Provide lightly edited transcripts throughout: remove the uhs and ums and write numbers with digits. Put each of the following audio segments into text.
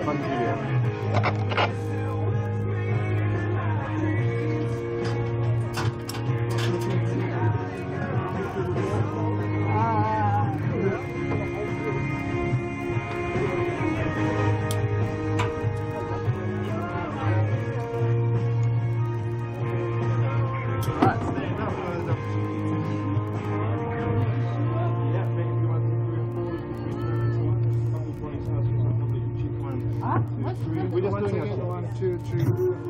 Bungy here. We're just doing it. 1, 2, 3.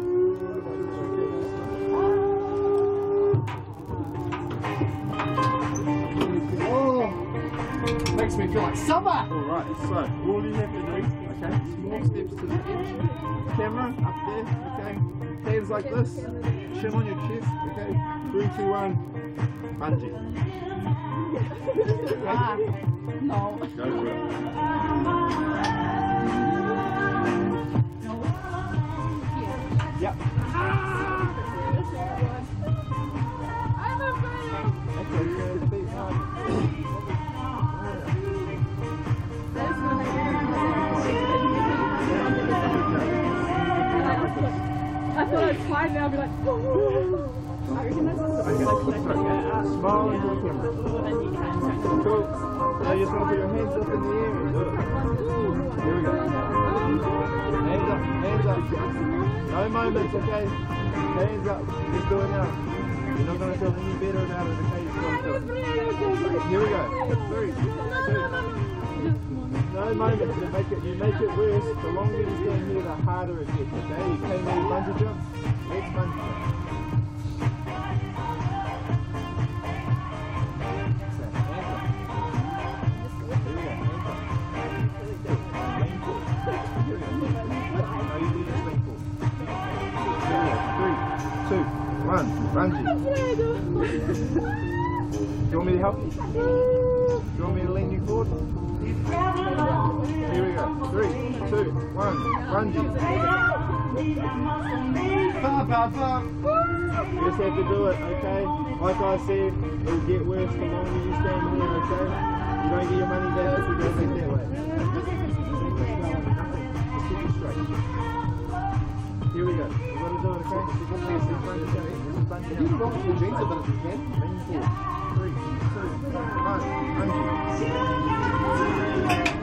Oh, makes me feel like summer. All right. So all you have to do, okay, small steps to the edge. Camera up there, okay. Hands like this. Chin on your chest, okay. 3, 2, 1. Bungee. Okay? No. Go for it. Yep. I thought I'd climb now and be like, oh. Smile into the camera. Cool. Now you just want to put your hands up in the air and do it. Here we go. Hands up, hands up. No moments, okay? Hands up. Just do it now. You're not going to feel any better about it, okay? You're going to feel it. Here we go. 3, 2. No moments. You make it worse. The longer you stand here, the harder it gets, okay? You came ready bungee jump. Let's bungee jump. Banджи. Do you want me to help you? Do you want me to lean you forward? Here we go. 3, 2, 1. Banджi. You just have to do it, okay? Like I said, it'll get worse the longer you stand here, okay? You don't get your money back if you go back that way. Just keep it straight. Here we go. We've got to do it, okay? You can rock your jeans a bit if you can. Lean forward. 3, 2, 1. Banджi.